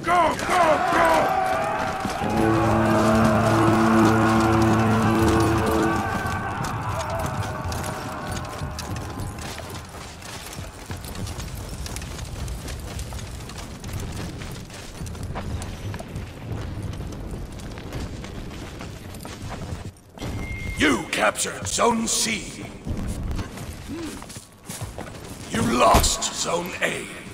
Go, go, go! You captured Zone C. You lost Zone A.